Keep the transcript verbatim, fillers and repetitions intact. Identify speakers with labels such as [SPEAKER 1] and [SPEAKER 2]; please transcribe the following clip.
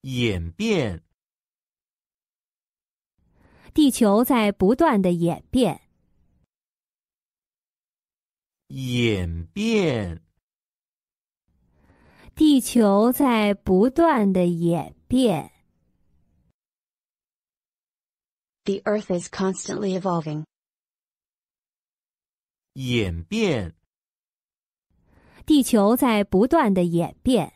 [SPEAKER 1] 演变，
[SPEAKER 2] 地球在不断地演变。
[SPEAKER 1] 演变，
[SPEAKER 2] 地球在不断地演变。
[SPEAKER 3] The Earth is constantly evolving.
[SPEAKER 1] 演变，
[SPEAKER 2] 地球在不断地演变。